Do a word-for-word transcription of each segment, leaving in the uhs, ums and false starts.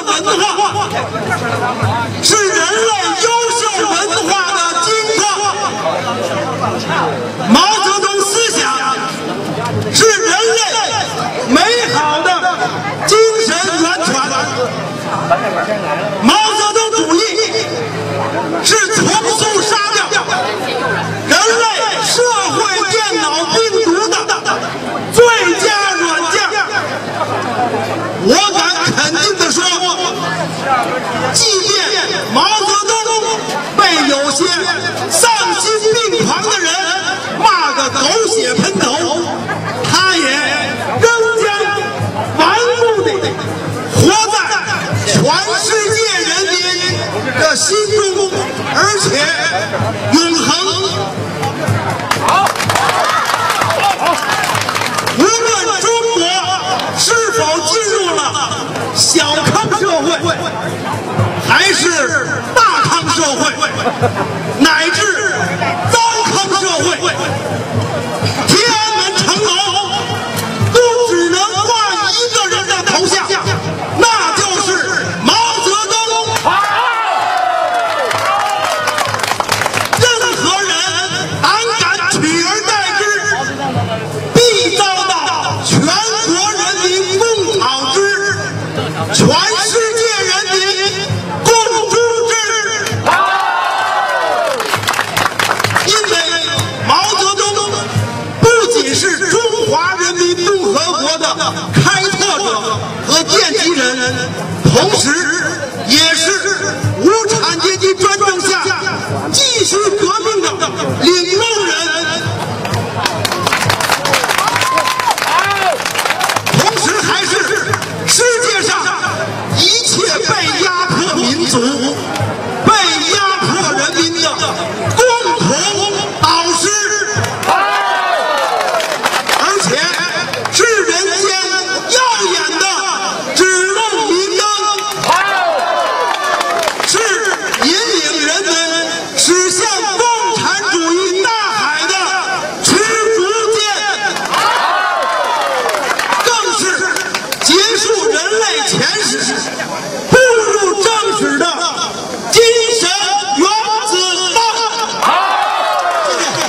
文化，是人类优秀文化的精华。毛泽东思想是人类美好的精神源泉。毛泽东主义是重塑杀掉人类社会电脑病毒的最佳软件。我敢肯定地说，即便毛泽东被有些丧心病狂的人骂个狗血喷头，他也仍将顽固地活在全世界人民的心中，而且永恒。好，无论中国是否进入了小康社会，还是大康社会，乃至糟糠社会，天安门城楼都只能挂一个人的头像，那就是毛泽东。任何人胆敢取而代之，必遭到全国人民共讨之，全世界人民共诛之。因为毛泽东不仅是中华人民共和国的开拓者和奠基人，同时也是无产阶级专政下继续革命的领路人，同时还是世界上一切被压迫民族、被压迫人民的共同导师，而且是人间耀眼的指路明灯，是引领人们驶向共产主义大海的驱逐舰，更是结束人类前史、步入正史的精神原子弹。谢谢。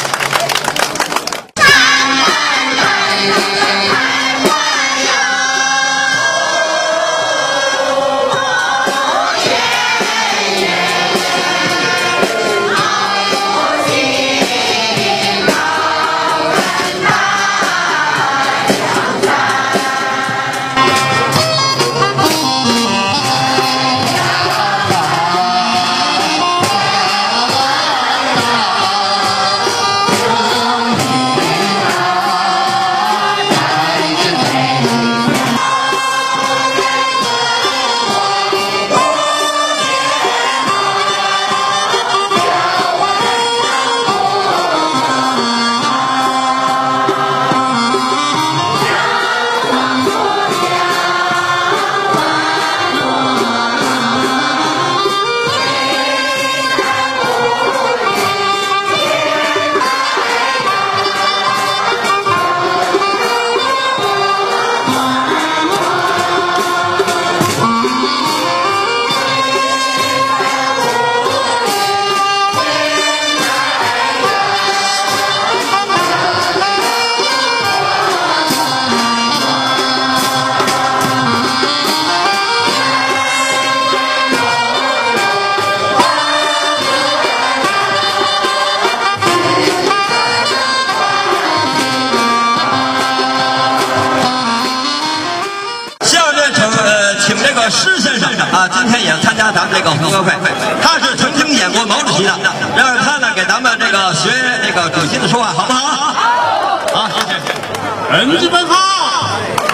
施先生啊，今天也参加咱们这个红歌会，他是曾经演过毛主席的，让他呢给咱们这个学这个主席的说话，好不好？好，谢谢。 同志们好，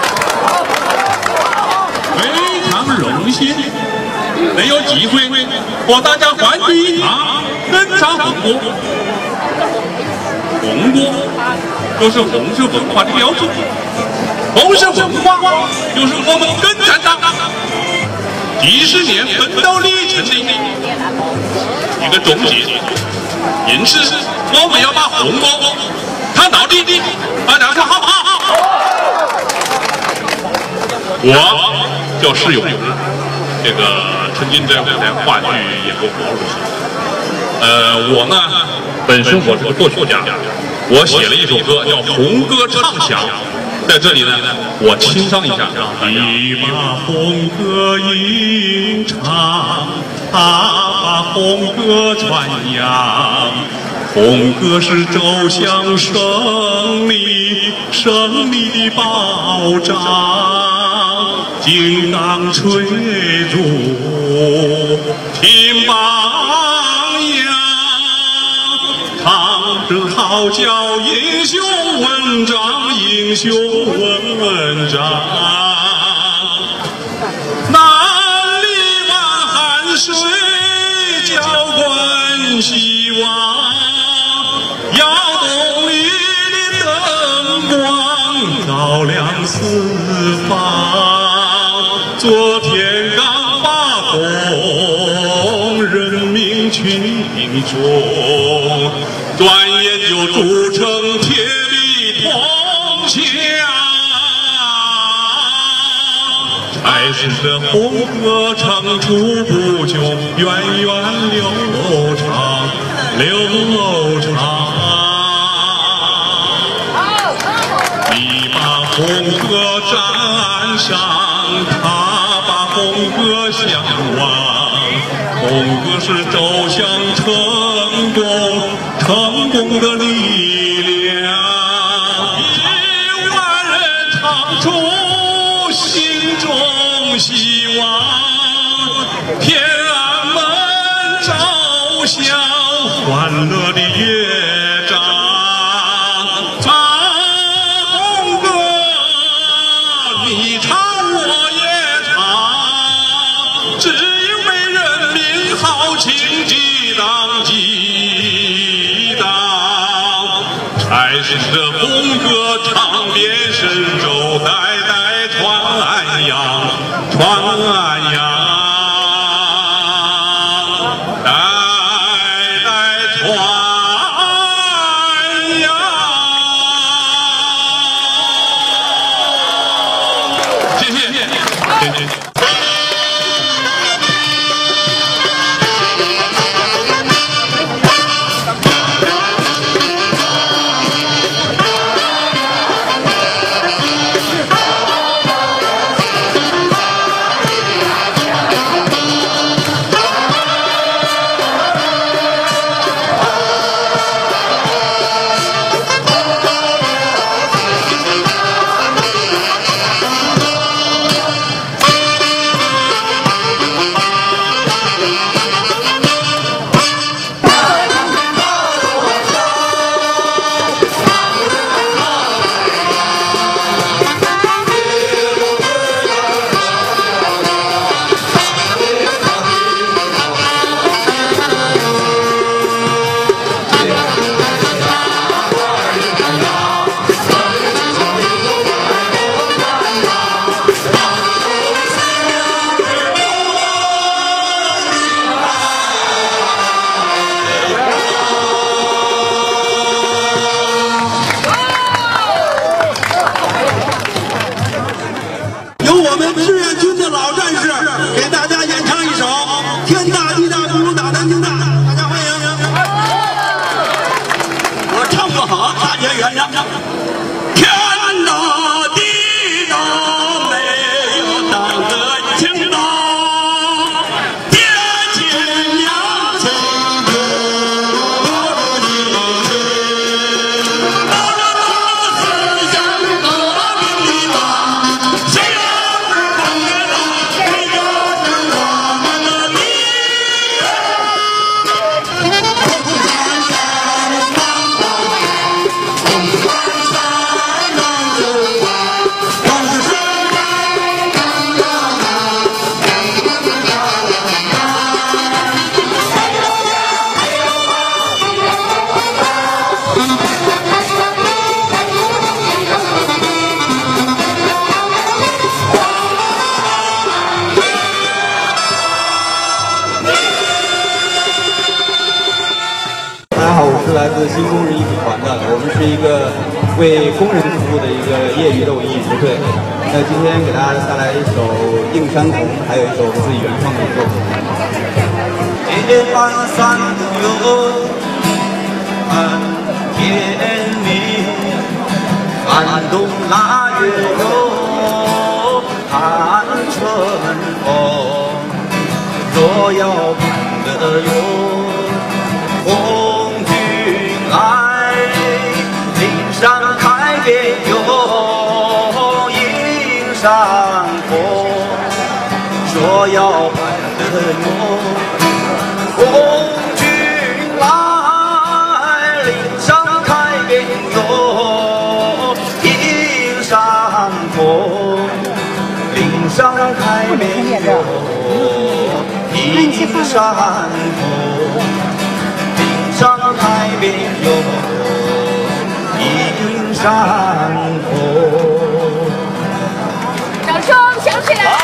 非常荣幸能有机会和大家欢聚一堂，登上红歌。红歌就是红色文化的标志，红色文化就是我们共产党几十年奋斗历程的一个终结。因此，我们要把红歌唱到底，大家说好不好？我叫施永， 这个曾经在舞台话剧演过毛主席。呃，我呢，本身我是个作曲家，我写了一首歌叫《红歌唱响》，在这里呢，我清唱一下。 你把红歌吟唱，他把红歌传扬。红歌是奏响胜利，胜利的保障。金刚吹入，听榜样，唱声号角，英雄文章，英雄文章。南里万汗水，浇灌希望。窑洞里的灯光，照亮四方。昨天刚发红，人民群众，转眼就铸成铁壁铜墙。柴市的红歌唱出不穷，源远流长，流长。你把红歌站上，他把红歌向往。红歌是走向成功，成功的力量。一万人唱出心中希望，天安门照响欢乐的乐章。唱红歌，你唱我也唱，只因为人民好情激荡激荡。柴市的红歌唱遍神州，代代传扬传扬。 Thank you. 为工人服务的一个业余的文艺演奏队。那今天给大家带来一首《映山红》，还有一首我们自己原创的作品。 夜半三不游，看天明，寒冬腊月哟，看春风，若要盼得哟，红军来，岭上开遍哟，映山红，若要盼得哟。红军来，岭上开遍哟，映山红，岭上开遍哟，映山红，岭上开遍哟，映山红。 掌声响起来！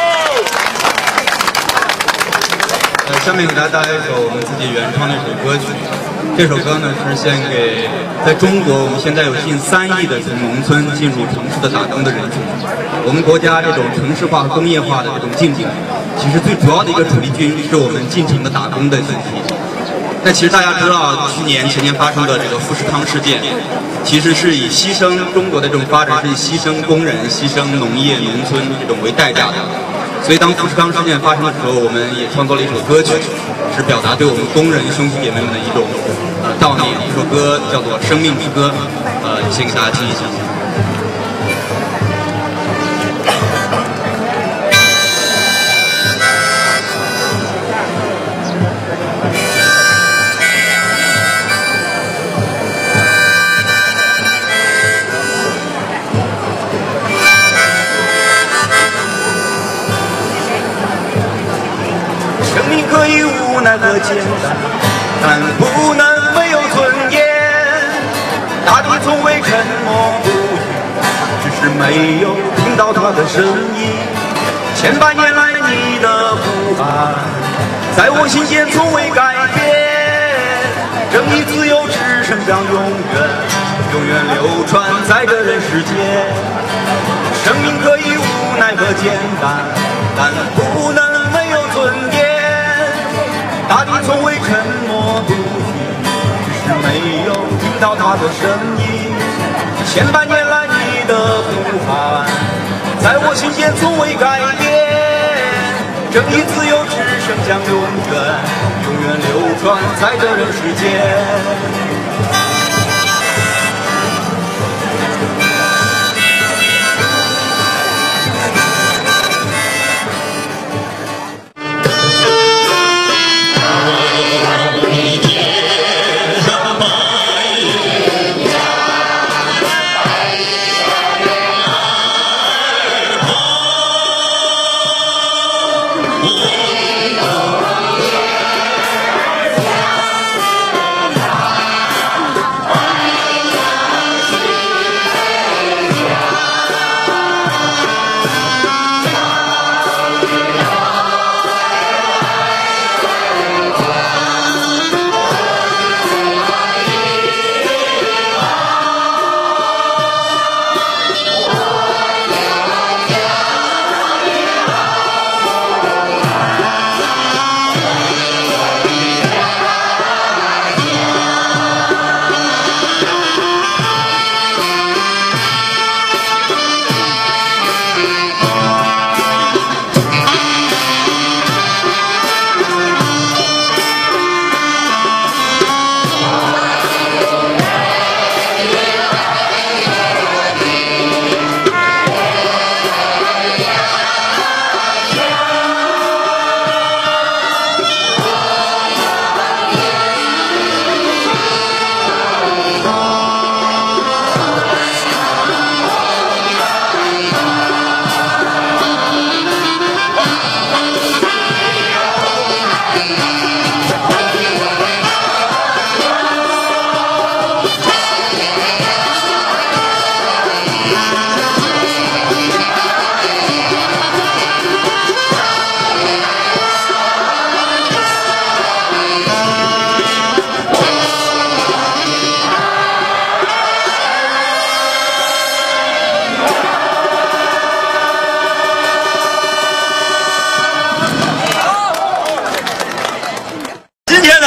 呃，下面给大家带来一首我们自己原创的一首歌曲。这首歌呢是献给在中国我们现在有近三亿的从农村进入城市的打工的人群。我们国家这种城市化、工业化的这种进程，其实最主要的一个主力军是我们进城的打工的群体。那其实大家知道，去年前年发生的这个富士康事件，其实是以牺牲中国的这种发展是以牺牲工人、牺牲农业、农村这种为代价的。所以当富士康事件发生的时候，我们也创作了一首歌曲，是表达对我们工人兄弟姐妹们的一种呃悼念。这首歌叫做《生命之歌》，呃，先给大家听一下。 生命可以无奈和艰难，但不能没有尊严。大地从未沉默不语，只是没有听到它的声音。千百年来你的呼喊，在我心间从未改变。正义自由之声将永远永远流传在这人世间。生命可以无奈和艰难，但不能没有尊严。大地从未沉默不语，只是没有听到它的声音。千百年来你的呼喊，在我心间从未改变。正义自由之声将永远永远流传在这人世间。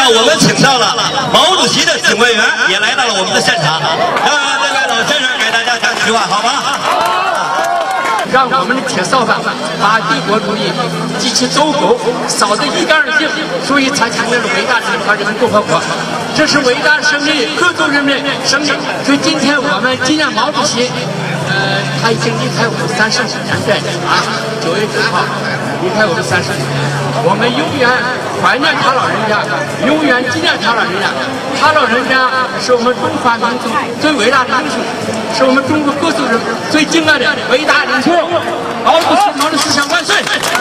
我们请到了毛主席的警卫员也来到了我们的现场，让这位老先生给大家讲几句话，好吗？ 让我们的铁扫把把帝国主义及其走狗扫得一干二净，所以才成立了伟大的中华人民共和国。这是伟大的胜利，各族人民胜利。所以今天我们纪念毛主席，呃，他已经离开我们三十五年代啊，九月九号离开我们三十五年，我们永远怀念他老人家，永远纪念他老人家。他老人家是我们中华民族最伟大的英雄，是我们中国各族人最敬爱的伟大领袖。毛主席，毛主席思想万岁！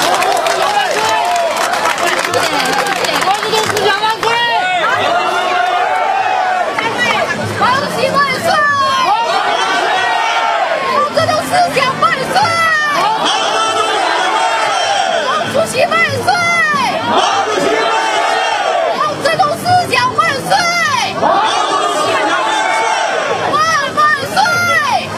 毛主席思想万岁！毛主席万岁！毛泽东思想万岁！毛主席万岁！毛主席万岁！毛泽东思想万岁！万万岁！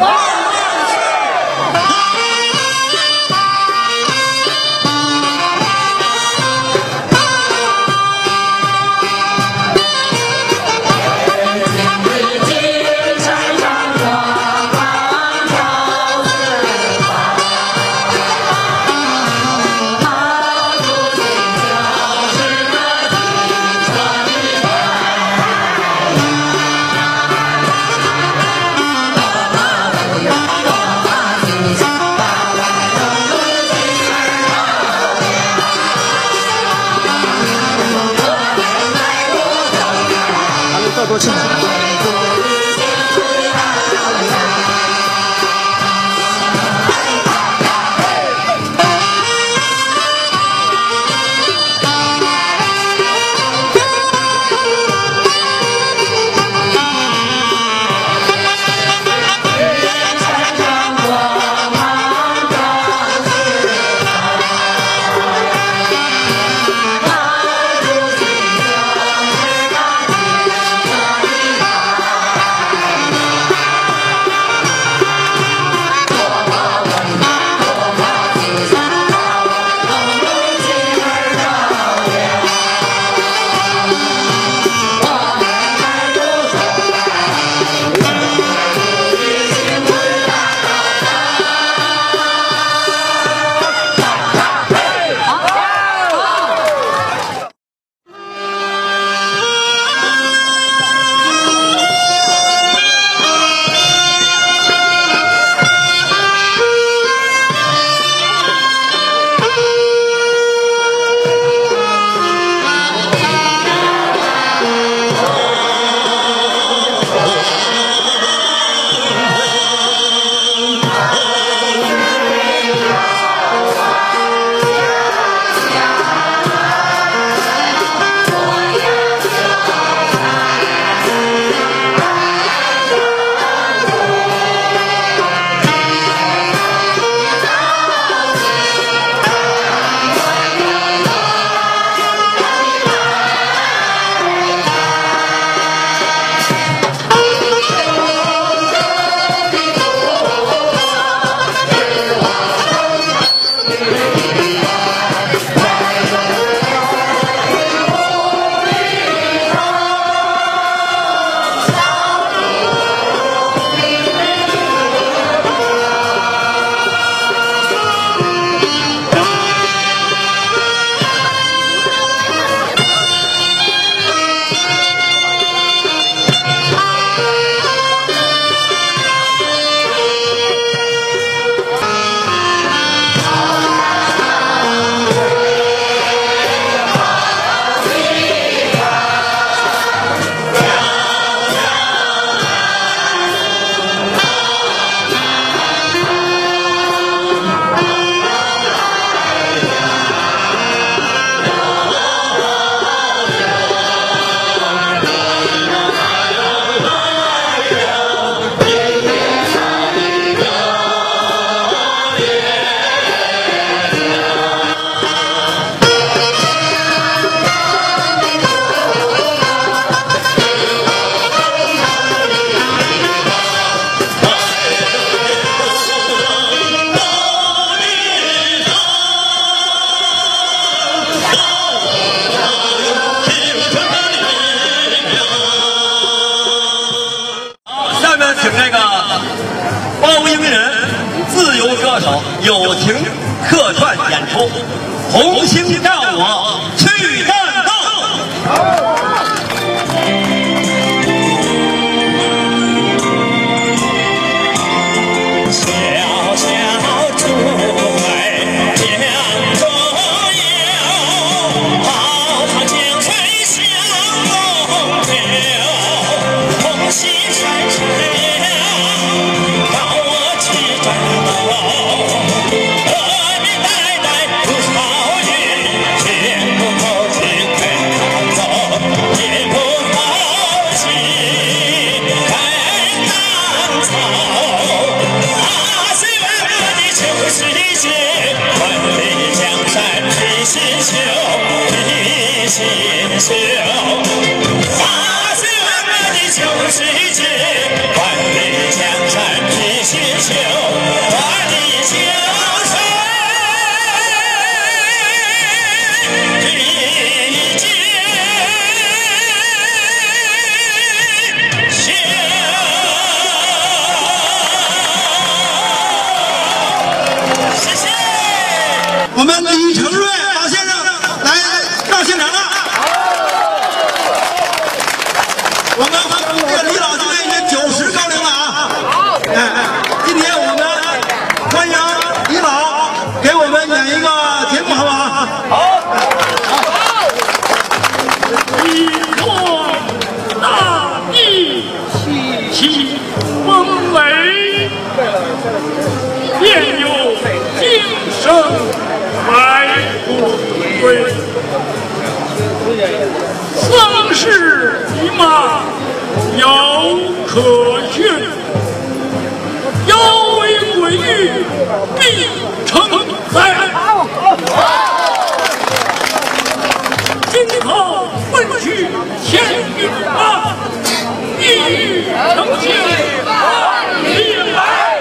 首友情客串演出，《红星照我去战斗》。 我们李成瑞老先生来到现场了。我们这个李老今年已经九十高龄了啊！哎哎，今天我们欢迎李老给我们演一个节目，好不好？好。 一诺大义，其风雷，便有今生。百不归，丧事已马遥可寻，要为鬼域必成灾。今后问去千余马，一语成行万里来。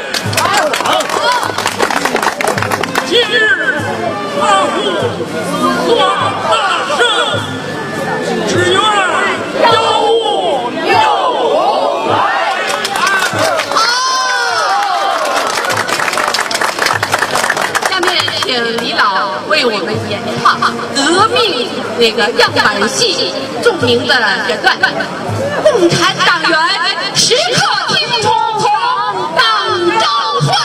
今日阿虎算大圣，只愿邀我有来。 下面请李老为我们演唱革命那个样板戏著名的选段：共产党员时刻听从党召唤。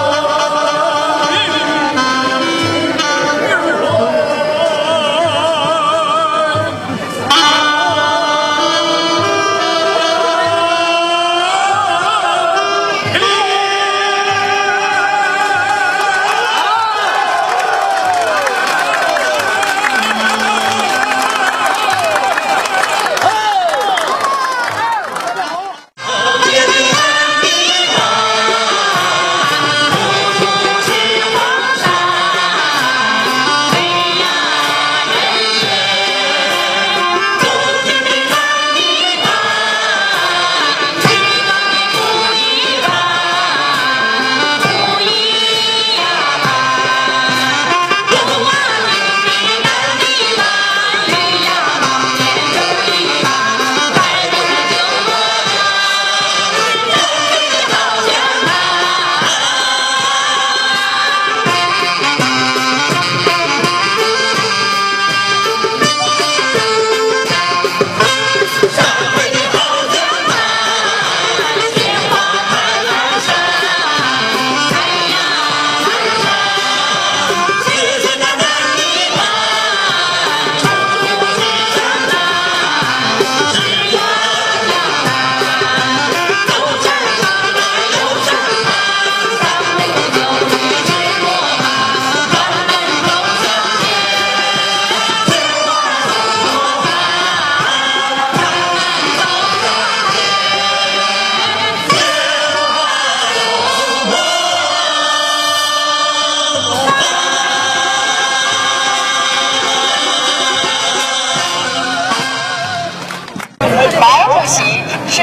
啊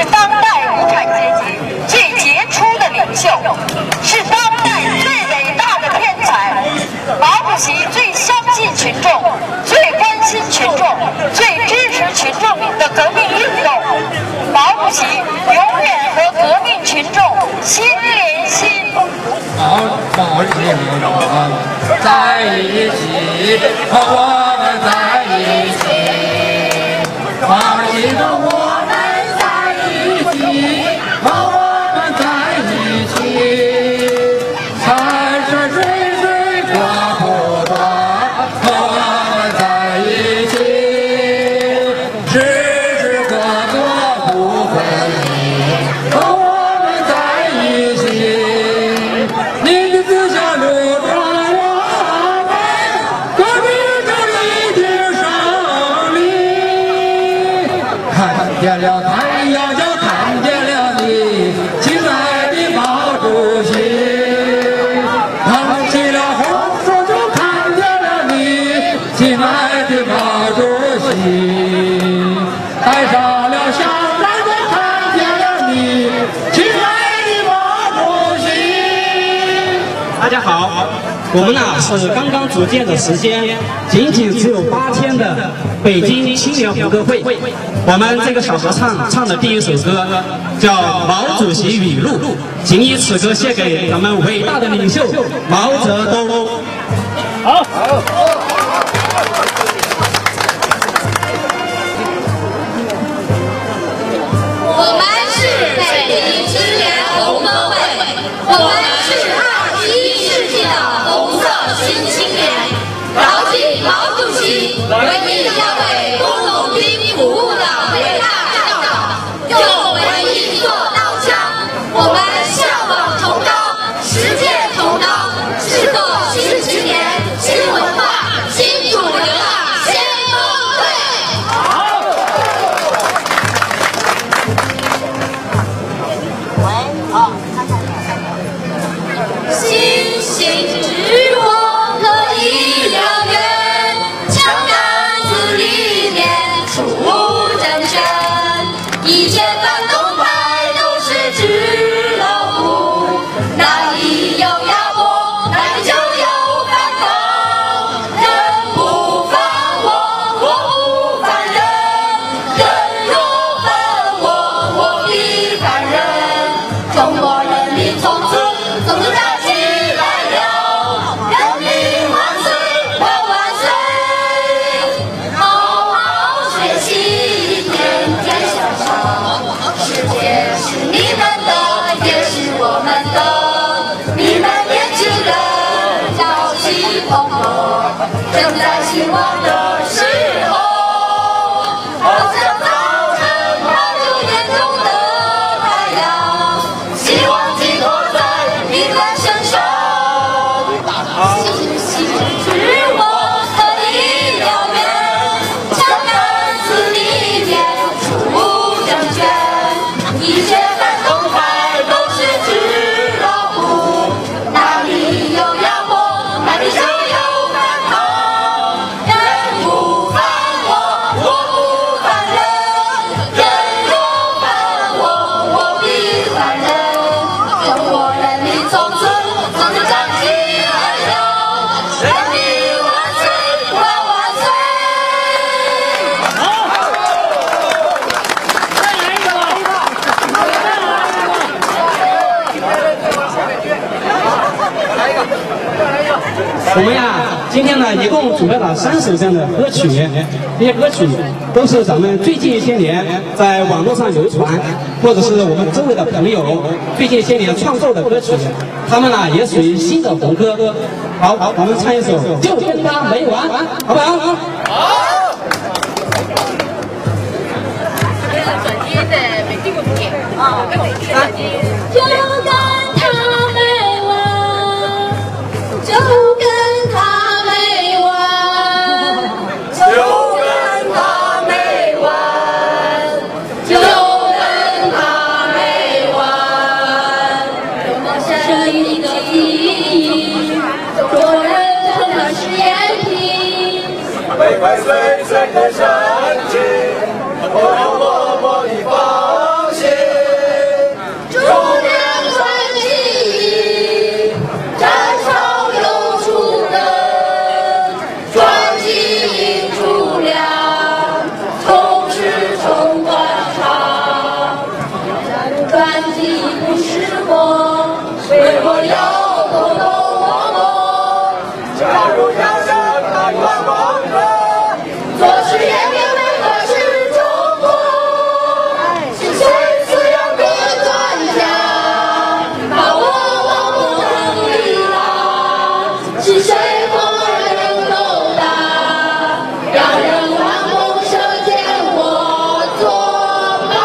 是当代无产阶级最杰出的领袖，是当代最伟大的天才。毛主席最相信群众，最关心群众，最支持群众的革命运动。毛主席永远和革命群众心连心。 毛毛主席和我们在一起，和我们在一起，毛主席和我们在一起，和我们在一起，山山水水花不断，和我们在一起，时时刻刻不分离，和我们在一起。您的思想流传我们，革命正一定胜利。看见了太阳，就看见了你，亲爱的毛主席。看起了红树，就看见了你，亲爱的毛主席。戴上了项链，就看见了你，亲爱的毛主席。 大家好，我们呢是刚刚组建的时间仅仅只有八天的北京青年红歌会。我们这个小合唱唱的第一首歌叫《毛主席语录》，请以此歌献给咱们伟大的领袖毛泽东。好。 我们是北京青年红歌会，我们是二十一世纪的红色新青年，牢记毛主席为民要为工农兵服务的伟大教导，用文艺做刀枪，我们向往崇高，实践崇高，是个新青年、新文化、新主流的先锋队。星星之光可以燎原，枪杆子里面出政权，一切反动派都是纸老虎，哪里有压迫，哪里就有反抗。人不犯我，我不犯人；人若犯我，我必犯人。中国人民从此从此站起来了，人民万岁，万万岁！好好学习，天天向上，世界是你们的，也是我们的。你们年轻人朝气蓬勃，正在兴旺的时候，好像早晨八九点钟的太阳，希望寄托在你们身上。星星之光可以燎原，枪杆子里面出政权，一切反动派都是纸老虎，哪里有压迫，哪里就有反抗。人不犯我，我不犯人；人若犯我，我必犯人。中国人民从此从此站起来了，人民万岁，万万岁！ 我们呀，今天呢一共准备了三首这样的歌曲，这些歌曲都是咱们最近一些年在网络上流传，或者是我们周围的朋友最近一些年创作的歌曲，他们呢也属于新的红歌。好，好，我们唱一首《就跟他没完》，好不好？好。 就跟他没完，就跟他没完，就跟他没完，就跟他没完。生一个屁，做人真的是眼皮，鬼鬼祟祟的神经，我要默默地放弃。 让人望梦射箭我作罢。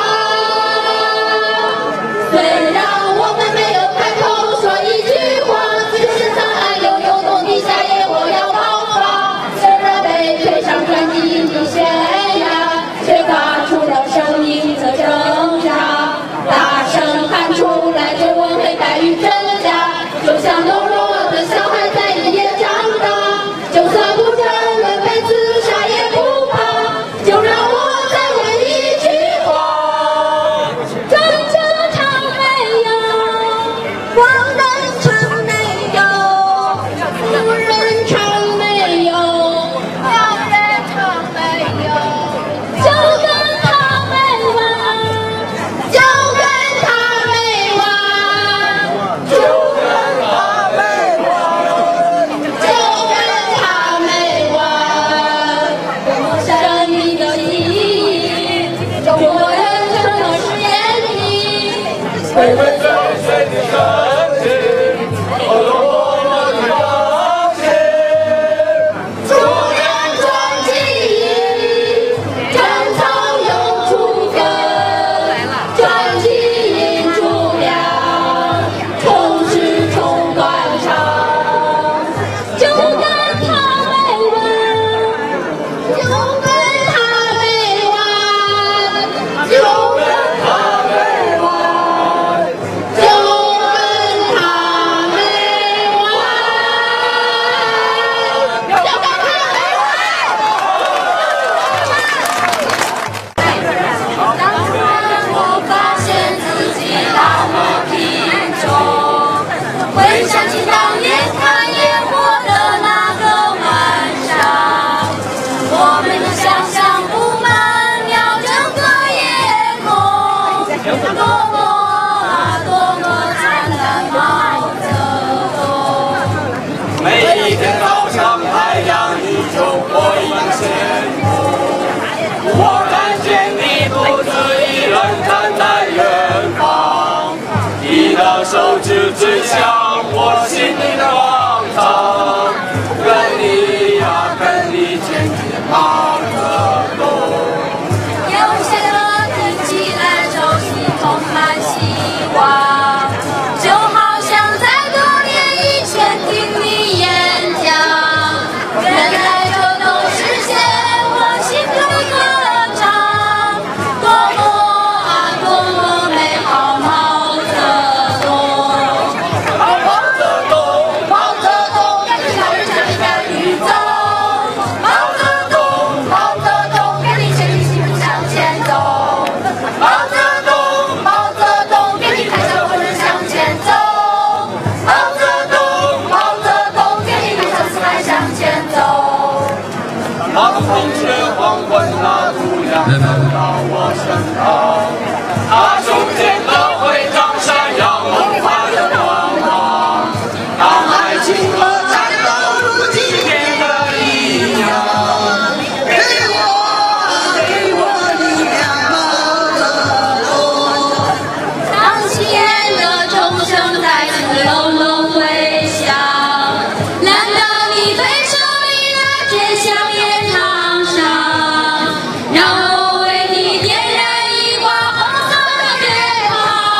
虽然我们没有开口说一句话，就是沧海悠悠动地下也我要爆发。虽然被推上传奇的悬崖，却发出了生命的挣扎，大声喊出来，这问黑白与真假，就像懦弱的小孩在一夜长大，就算不承认被自杀也不怕，就让我再问一句话：真正唱没有，光人唱没有，富人唱没有，老人唱没有，就跟他没完，就跟他没完，就跟他没完，就跟他没完。生命的意义，中国人真的是眼里，为为谁谁的身体，我多么的高兴。主人壮记忆，珍藏永驻根，专辑引出量，从始终断肠，就跟他没完，就跟他没完，就跟他没完，就跟他没完，就跟他没完。当然我发现自己那么贫穷，回想起当年看烟火的那个晚上，我们的想象布满了整个夜空，多么啊多么灿烂毛泽东。 每一天早上太阳依旧火映前途，我看见你独自一人站在远方，你的手指指向我心里的广场，跟你呀跟你前进毛泽东。 有些歌听起来熟悉，充满希望，就好像在多年以前听你演讲。原来这都实现我心中的歌唱，多么啊多么美好，毛泽东。 毛泽东， 毛泽东，跟着老人向前宇宙。毛泽东，毛泽东，跟你前进幸福向前走。毛泽东，毛泽东，给你开小火车向前走。毛泽东，毛泽东，给你留下四海向前走。 当风雪黄昏那姑娘走到我身旁，她胸前的徽章闪耀梦幻的光芒。当爱情和战斗如今天的一样，给我给我力量，毛泽东。 当喜宴的钟声再次隆隆回响，难道你对手里那卷香烟烫伤？让我为你点燃一挂红色的月光。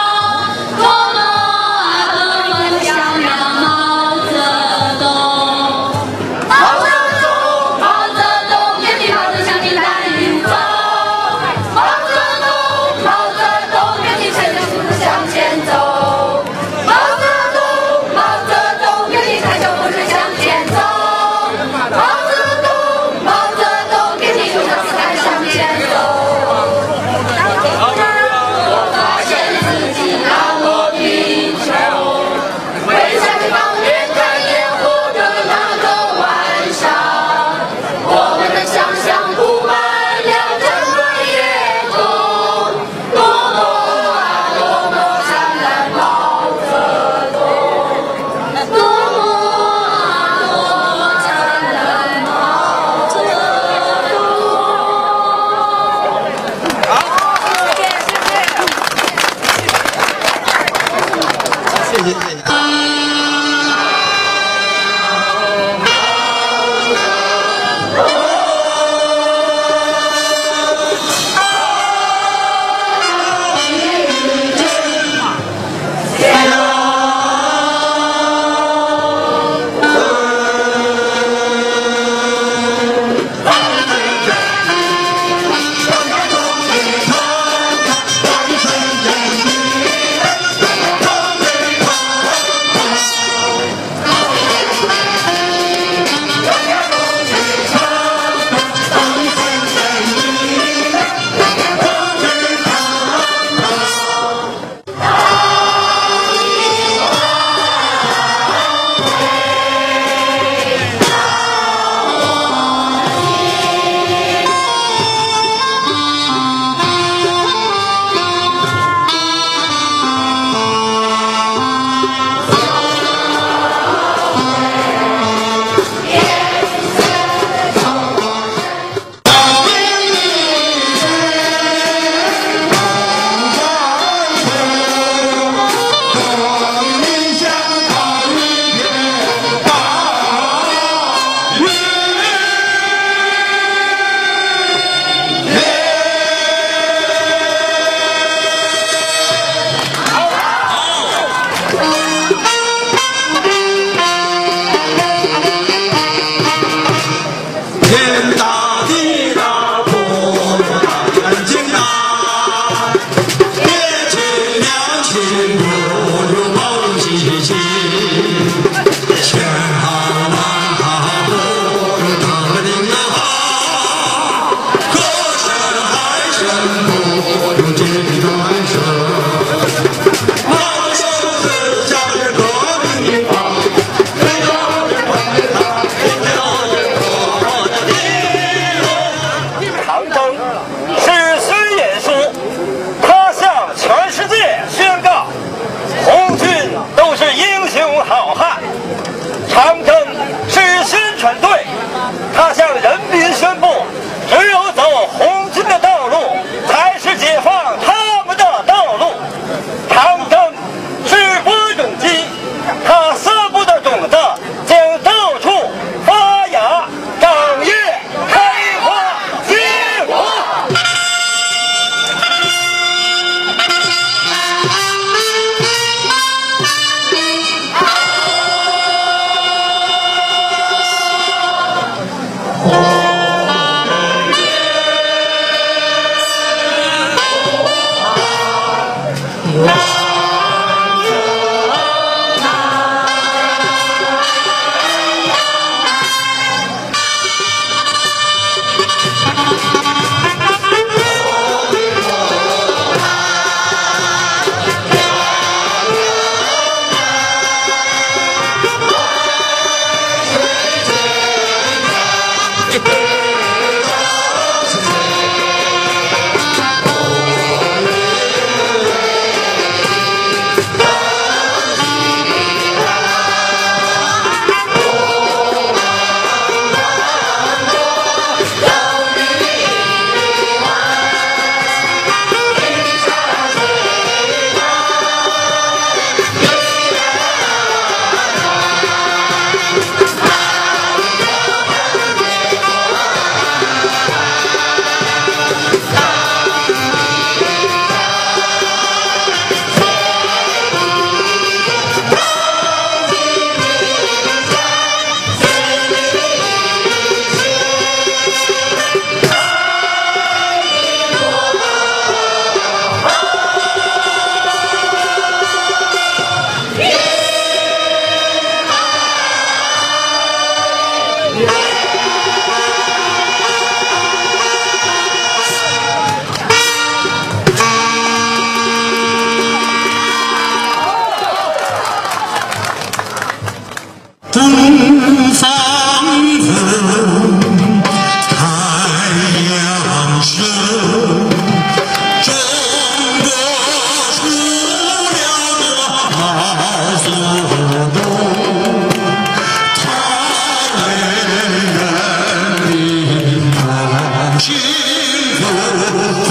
是